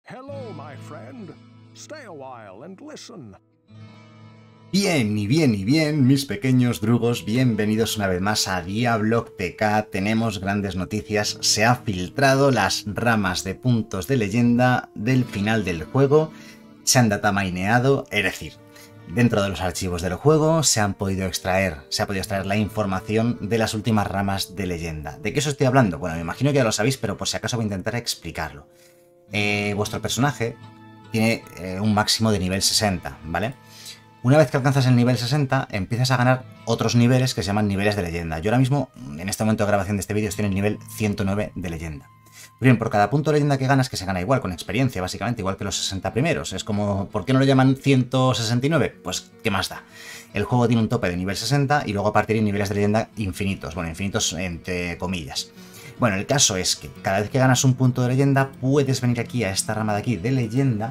Hello, my friend. Stay a while and listen. Bien, mis pequeños drugos, bienvenidos una vez más a Diablock TK. Tenemos grandes noticias, se han filtrado las ramas de puntos de leyenda del final del juego, se han datamineado, es decir, dentro de los archivos del juego se ha podido extraer la información de las últimas ramas de leyenda. ¿De qué os estoy hablando? Bueno, me imagino que ya lo sabéis, pero por si acaso voy a intentar explicarlo. Vuestro personaje tiene un máximo de nivel 60, ¿vale? Una vez que alcanzas el nivel 60, empiezas a ganar otros niveles que se llaman niveles de leyenda. Yo ahora mismo, en este momento de grabación de este vídeo, estoy en el nivel 109 de leyenda. Bien, por cada punto de leyenda que ganas, que se gana igual, con experiencia, básicamente, igual que los 60 primeros. Es como, ¿por qué no lo llaman 169? Pues, ¿qué más da? El juego tiene un tope de nivel 60 y luego a partir de niveles de leyenda infinitos. Bueno, infinitos entre comillas. Bueno, el caso es que cada vez que ganas un punto de leyenda, puedes venir aquí a esta rama de aquí de leyenda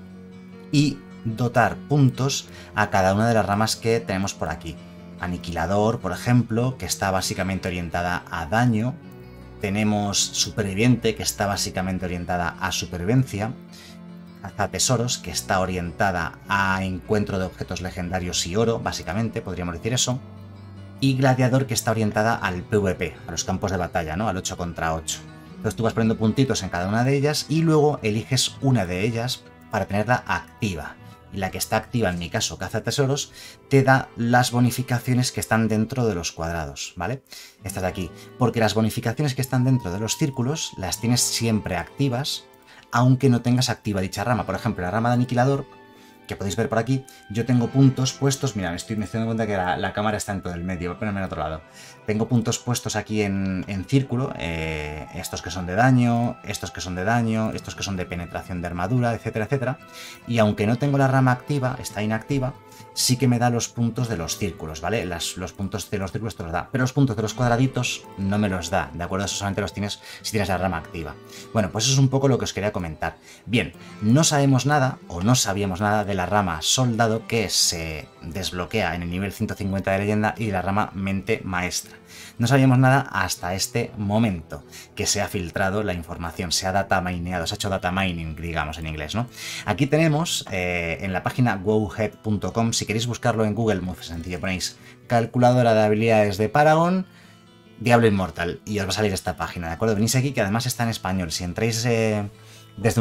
y dotar puntos a cada una de las ramas que tenemos por aquí. Aniquilador, por ejemplo, que está básicamente orientada a daño. Tenemos Superviviente, que está básicamente orientada a supervivencia. Cazatesoros, que está orientada a encuentro de objetos legendarios y oro, básicamente, podríamos decir eso. Y Gladiador, que está orientada al PvP, a los campos de batalla, ¿no? Al 8 contra 8. Entonces tú vas poniendo puntitos en cada una de ellas y luego eliges una de ellas para tenerla activa. Y la que está activa, en mi caso, Cazatesoros, te da las bonificaciones que están dentro de los cuadrados, ¿vale? Estas de aquí. Porque las bonificaciones que están dentro de los círculos las tienes siempre activas, aunque no tengas activa dicha rama. Por ejemplo, la rama de Aniquilador, que podéis ver por aquí, yo tengo puntos puestos. Mira, me estoy dando cuenta que la cámara está en todo el medio. Voy a ponerme en otro lado. Tengo puntos puestos aquí en círculo, estos que son de daño, estos que son de daño, estos que son de penetración de armadura, etcétera, etcétera. Y aunque no tengo la rama activa, está inactiva, sí que me da los puntos de los círculos, ¿vale? Los puntos de los círculos te los da, pero los puntos de los cuadraditos no me los da, ¿de acuerdo? Eso solamente los tienes si tienes la rama activa. Bueno, pues eso es un poco lo que os quería comentar. Bien, no sabemos nada, o no sabíamos nada de la rama Soldado, que se desbloquea en el nivel 150 de leyenda, y de la rama Mente Maestra. No sabíamos nada hasta este momento, que se ha filtrado la información, se ha datamineado, se ha hecho data mining, digamos en inglés, ¿no? Aquí tenemos en la página wowhead.com, si queréis buscarlo en Google, muy sencillo, ponéis calculadora de habilidades de Paragon, Diablo Inmortal, y os va a salir esta página, ¿de acuerdo? Venís aquí, que además está en español. Si entráis desde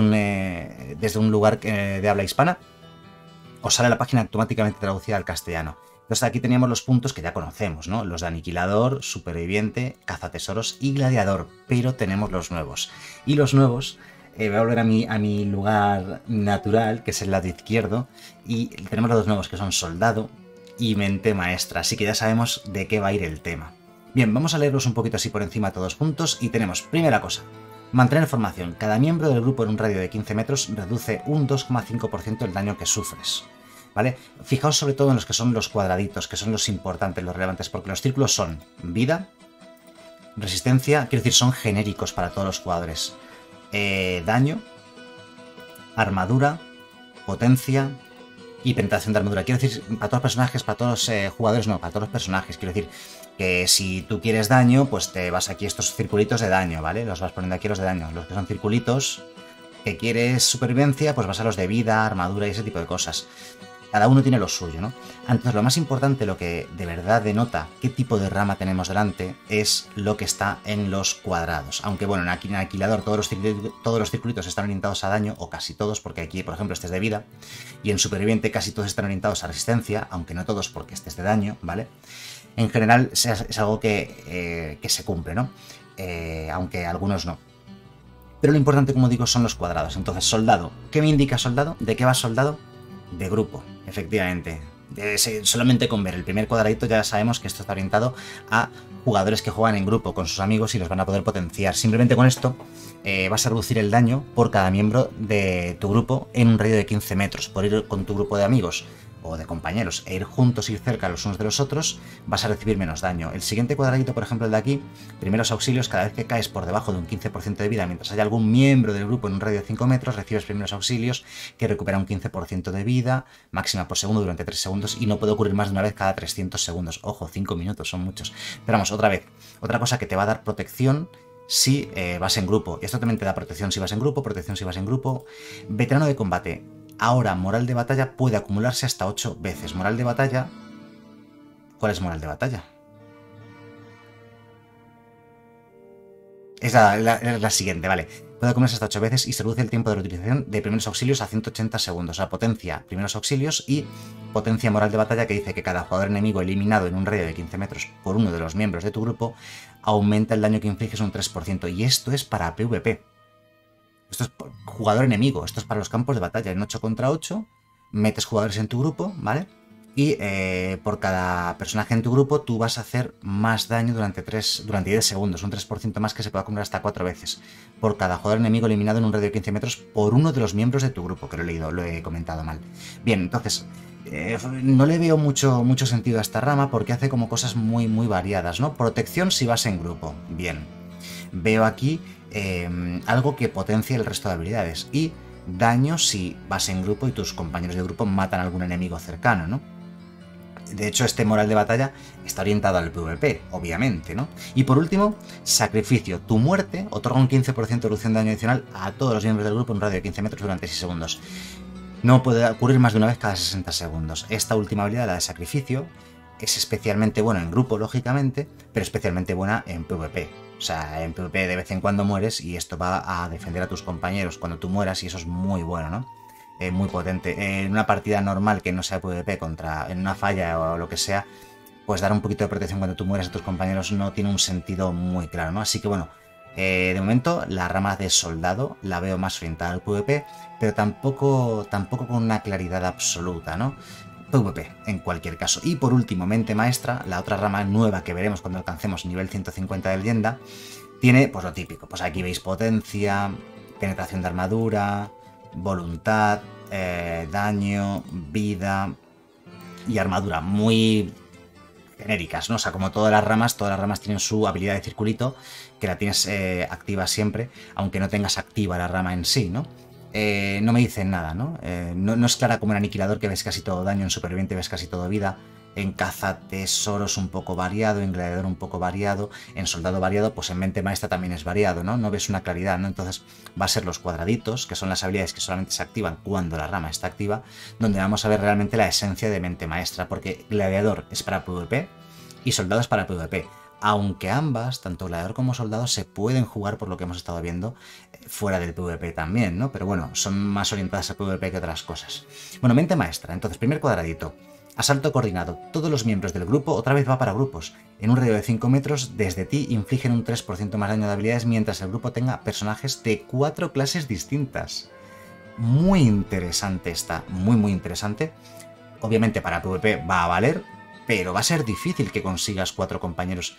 un lugar de habla hispana, os sale la página automáticamente traducida al castellano. Entonces aquí teníamos los puntos que ya conocemos, ¿no? Los de Aniquilador, Superviviente, Cazatesoros y Gladiador, pero tenemos los nuevos. Y los nuevos, voy a volver a mi lugar natural, que es el lado izquierdo, y tenemos los dos nuevos, que son Soldado y Mente Maestra, así que ya sabemos de qué va a ir el tema. Bien, vamos a leerlos un poquito así por encima todos juntos, y tenemos, primera cosa, mantener formación. Cada miembro del grupo en un radio de 15 metros reduce un 2,5% el daño que sufres. ¿Vale? Fijaos sobre todo en los que son los cuadraditos, que son los importantes, los relevantes, porque los círculos son vida, resistencia, quiero decir, son genéricos para todos los jugadores. Daño, armadura, potencia y penetración de armadura. Quiero decir, para todos los personajes, para todos los jugadores, no, para todos los personajes. Quiero decir que si tú quieres daño, pues te vas aquí a estos circulitos de daño, ¿vale? Los vas poniendo aquí los de daño. Los que son circulitos, que quieres supervivencia, pues vas a los de vida, armadura y ese tipo de cosas. Cada uno tiene lo suyo, ¿no? Entonces, lo más importante, lo que de verdad denota qué tipo de rama tenemos delante, es lo que está en los cuadrados. Aunque, bueno, en Aniquilador todos los circulitos están orientados a daño, o casi todos, porque aquí, por ejemplo, este es de vida. Y en Superviviente casi todos están orientados a resistencia, aunque no todos porque este es de daño, ¿vale? En general es algo que se cumple, ¿no? Aunque algunos no. Pero lo importante, como digo, son los cuadrados. Entonces, Soldado. ¿Qué me indica Soldado? ¿De qué va Soldado? De grupo, efectivamente. Solamente con ver el primer cuadradito ya sabemos que esto está orientado a jugadores que juegan en grupo con sus amigos y los van a poder potenciar. Simplemente con esto vas a reducir el daño por cada miembro de tu grupo en un radio de 15 metros. Por ir con tu grupo de amigos o de compañeros e ir juntos, ir cerca los unos de los otros, vas a recibir menos daño. El siguiente cuadradito, por ejemplo, el de aquí, primeros auxilios, cada vez que caes por debajo de un 15% de vida, mientras haya algún miembro del grupo en un radio de 5 metros, recibes primeros auxilios que recupera un 15% de vida, máxima por segundo durante 3 segundos, y no puede ocurrir más de una vez cada 300 segundos. Ojo, 5 minutos, son muchos. Pero vamos, otra vez, otra cosa que te va a dar protección si vas en grupo. Esto también te da protección si vas en grupo, protección si vas en grupo. Veterano de combate. Ahora, moral de batalla puede acumularse hasta 8 veces. Moral de batalla... ¿Cuál es moral de batalla? Es la siguiente, vale. Puede acumularse hasta 8 veces y se reduce el tiempo de reutilización de primeros auxilios a 180 segundos. O sea, potencia primeros auxilios y potencia moral de batalla, que dice que cada jugador enemigo eliminado en un radio de 15 metros por uno de los miembros de tu grupo aumenta el daño que infliges un 3%. Y esto es para PvP. Esto es jugador enemigo. Esto es para los campos de batalla. En 8 contra 8 metes jugadores en tu grupo, ¿vale? Y por cada personaje en tu grupo tú vas a hacer más daño durante 10 segundos, un 3% más que se puede acumular hasta 4 veces, por cada jugador enemigo eliminado en un radio de 15 metros por uno de los miembros de tu grupo, que lo he comentado mal. Bien, entonces, no le veo mucho sentido a esta rama porque hace como cosas muy variadas, ¿no? Protección si vas en grupo, bien. Veo aquí algo que potencia el resto de habilidades y daño si vas en grupo y tus compañeros de grupo matan a algún enemigo cercano, ¿no? De hecho, este moral de batalla está orientado al PvP, obviamente, ¿no? Y por último, sacrificio. Tu muerte otorga un 15% de reducción de daño adicional a todos los miembros del grupo en un radio de 15 metros durante 6 segundos. No puede ocurrir más de una vez cada 60 segundos. Esta última habilidad, la de sacrificio, es especialmente buena en grupo, lógicamente, pero especialmente buena en PvP. O sea, en PvP de vez en cuando mueres y esto va a defender a tus compañeros cuando tú mueras y eso es muy bueno, ¿no? Muy potente. En una partida normal que no sea PvP, en una falla o lo que sea, pues dar un poquito de protección cuando tú mueres a tus compañeros no tiene un sentido muy claro, ¿no? Así que bueno, de momento la rama de soldado la veo más orientada al PvP, pero tampoco con una claridad absoluta, ¿no? PvP, en cualquier caso. Y por último, mente maestra, la otra rama nueva que veremos cuando alcancemos nivel 150 de leyenda, tiene pues lo típico. Pues aquí veis potencia, penetración de armadura, voluntad, daño, vida y armadura, muy genéricas, ¿no? O sea, como todas las ramas tienen su habilidad de circulito, que la tienes activa siempre, aunque no tengas activa la rama en sí, ¿no? No me dicen nada, ¿no? No es clara como en Aniquilador, que ves casi todo daño, en Superviviente ves casi todo vida, en Cazatesoros un poco variado, en Gladiador un poco variado, en Soldado variado, pues en Mente Maestra también es variado, ¿no? No ves una claridad, ¿no? Entonces va a ser los cuadraditos, que son las habilidades que solamente se activan cuando la rama está activa, donde vamos a ver realmente la esencia de Mente Maestra, porque Gladiador es para PvP y Soldado es para PvP. Aunque ambas, tanto Gladiador como Soldado, se pueden jugar, por lo que hemos estado viendo, fuera del PvP también, ¿no? Pero bueno, son más orientadas a PvP que otras cosas. Bueno, Mente Maestra, entonces, primer cuadradito. Asalto coordinado. Todos los miembros del grupo, otra vez va para grupos. En un radio de 5 metros desde ti infligen un 3% más daño de habilidades mientras el grupo tenga personajes de 4 clases distintas. Muy interesante esta, muy interesante. Obviamente para PvP va a valer, pero va a ser difícil que consigas 4 compañeros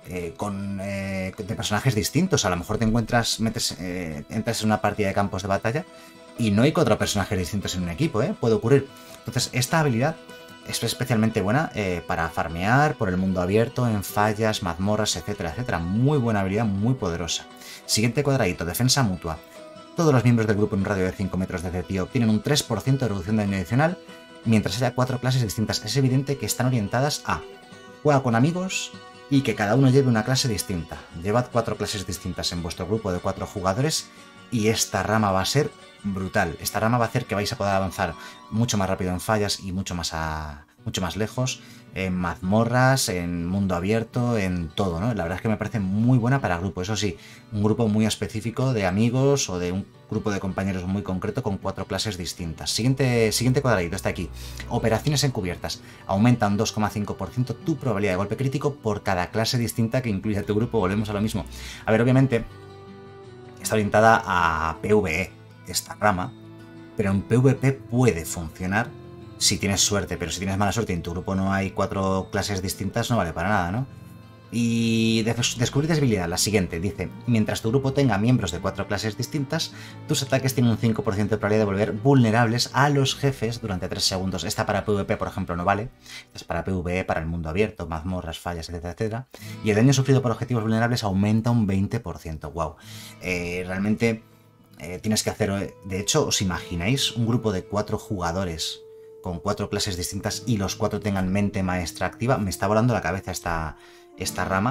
de personajes distintos. A lo mejor te encuentras, entras en una partida de campos de batalla y no hay 4 personajes distintos en un equipo, ¿eh? Puede ocurrir. Entonces esta habilidad es especialmente buena para farmear por el mundo abierto, en fallas, mazmorras, etcétera, etcétera. Muy buena habilidad, muy poderosa. Siguiente cuadradito, defensa mutua. Todos los miembros del grupo en un radio de 5 metros desde ti obtienen un 3% de reducción de daño adicional mientras haya 4 clases distintas. Es evidente que están orientadas a juega con amigos y que cada uno lleve una clase distinta. Llevad 4 clases distintas en vuestro grupo de 4 jugadores y esta rama va a ser brutal. Esta rama va a hacer que vais a poder avanzar mucho más rápido en fallas y mucho más lejos, en mazmorras, en mundo abierto, en todo, ¿no? La verdad es que me parece muy buena para grupo. Eso sí, un grupo muy específico de amigos o de un grupo de compañeros muy concreto con 4 clases distintas. Siguiente cuadradito, está aquí. Operaciones encubiertas. Aumenta un 2,5% tu probabilidad de golpe crítico por cada clase distinta que incluya tu grupo. Volvemos a lo mismo. A ver, obviamente está orientada a PvE esta rama, pero en PvP puede funcionar si tienes suerte, pero si tienes mala suerte y en tu grupo no hay 4 clases distintas, no vale para nada, ¿no? Y descubrir debilidad, la siguiente, dice, mientras tu grupo tenga miembros de 4 clases distintas, tus ataques tienen un 5% de probabilidad de volver vulnerables a los jefes durante 3 segundos. Esta para PvP, por ejemplo, no vale. Esta es para PvE, para el mundo abierto, mazmorras, fallas, etcétera, etcétera. Y el daño sufrido por objetivos vulnerables aumenta un 20%. ¡Wow! Realmente tienes que hacer... De hecho, ¿os imagináis un grupo de 4 jugadores con 4 clases distintas y los 4 tengan mente maestra activa? Me está volando la cabeza esta rama,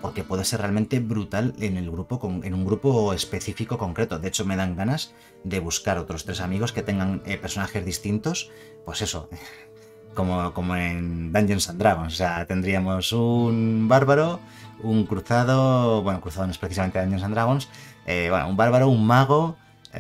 porque puede ser realmente brutal en el grupo, en un grupo específico concreto. De hecho, me dan ganas de buscar otros 3 amigos que tengan personajes distintos, pues eso, como en Dungeons and Dragons. O sea, tendríamos un bárbaro, un cruzado, bueno, cruzado no es precisamente Dungeons and Dragons, bueno, un bárbaro, un mago,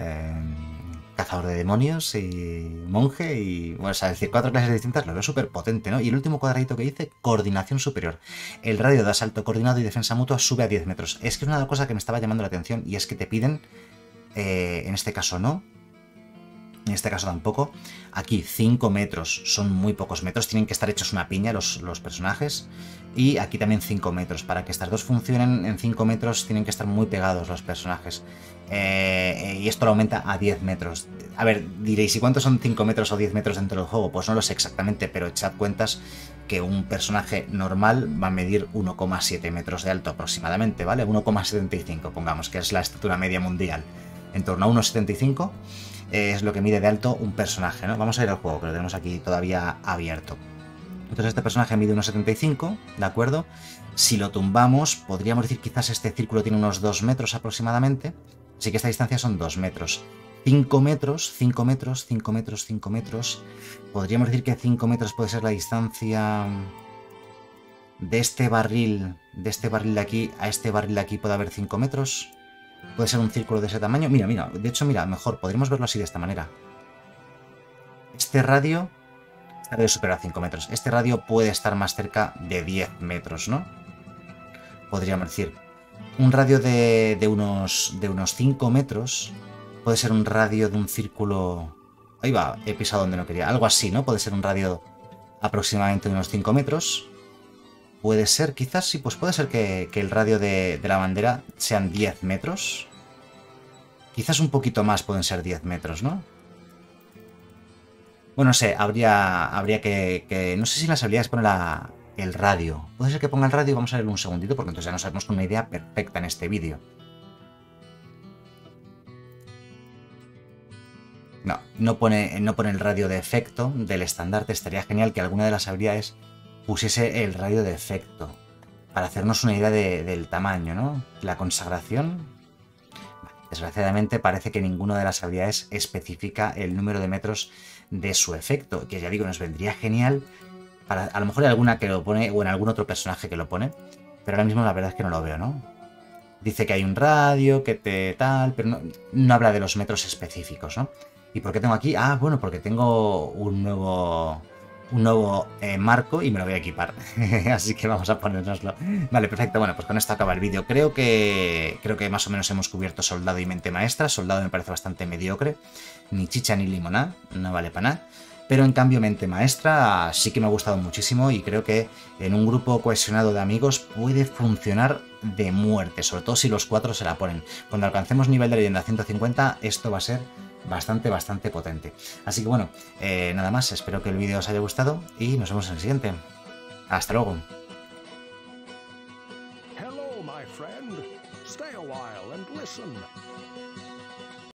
cazador de demonios y monje y, bueno, o sea, es decir, 4 clases distintas, lo veo súper potente, ¿no? Y el último cuadradito que dice, coordinación superior. El radio de asalto coordinado y defensa mutua sube a 10 metros. Es que es una cosa que me estaba llamando la atención y es que te piden, en este caso no, en este caso tampoco, aquí 5 metros, son muy pocos metros, tienen que estar hechos una piña los personajes, y aquí también 5 metros, para que estas dos funcionen en 5 metros tienen que estar muy pegados los personajes, y esto lo aumenta a 10 metros. A ver, diréis, ¿y cuántos son 5 metros o 10 metros dentro del juego? Pues no lo sé exactamente, pero echad cuentas que un personaje normal va a medir 1,7 metros de alto aproximadamente, ¿vale? 1,75, pongamos, que es la estatura media mundial, en torno a 1,75 es lo que mide de alto un personaje, ¿no? Vamos a ir al juego, que lo tenemos aquí todavía abierto. Entonces este personaje mide 1,75, ¿de acuerdo? Si lo tumbamos, podríamos decir quizás este círculo tiene unos 2 metros aproximadamente, así que esta distancia son 2 metros. 5 metros, 5 metros, 5 metros, 5 metros. Podríamos decir que 5 metros puede ser la distancia de este barril de aquí a este barril de aquí, puede haber 5 metros. Puede ser un círculo de ese tamaño. Mira, mira, de hecho, mira, mejor, podríamos verlo así de esta manera. Este radio supera 5 metros. Este radio puede estar más cerca de 10 metros, ¿no? Podríamos decir. Un radio de unos 5 metros puede ser un radio de un círculo... Ahí va, he pisado donde no quería. Algo así, ¿no? Puede ser un radio aproximadamente de unos 5 metros. Puede ser, quizás sí, pues puede ser que el radio de la bandera sean 10 metros. Quizás un poquito más pueden ser 10 metros, ¿no? Bueno, no sé, habría que... No sé si las habilidades ponen el radio. Puede ser que ponga el radio y vamos a verlo un segundito, porque entonces ya nos haremos una idea perfecta en este vídeo. No pone el radio de efecto del estandarte. Estaría genial que alguna de las habilidades pusiese el radio de efecto, para hacernos una idea del tamaño, ¿no? La consagración. Desgraciadamente parece que ninguna de las habilidades especifica el número de metros de su efecto, que ya digo, nos vendría genial para, a lo mejor hay alguna que lo pone, o en algún otro personaje que lo pone, pero ahora mismo la verdad es que no lo veo, ¿no? Dice que hay un radio, que te tal, pero no habla de los metros específicos, ¿no? ¿Y por qué tengo aquí? Ah, bueno, porque tengo un nuevo marco y me lo voy a equipar. Así que vamos a ponérnoslo. Vale, perfecto. Bueno, pues con esto acaba el vídeo. Creo que más o menos hemos cubierto soldado y mente maestra. Soldado me parece bastante mediocre. Ni chicha ni limoná. No vale para nada. Pero en cambio mente maestra sí que me ha gustado muchísimo y creo que en un grupo cohesionado de amigos puede funcionar de muerte. Sobre todo si los 4 se la ponen. Cuando alcancemos nivel de leyenda 150, esto va a ser bastante potente. Así que bueno, nada más, espero que el vídeo os haya gustado y nos vemos en el siguiente. Hasta luego. Hello, my friend. Stay a while and listen.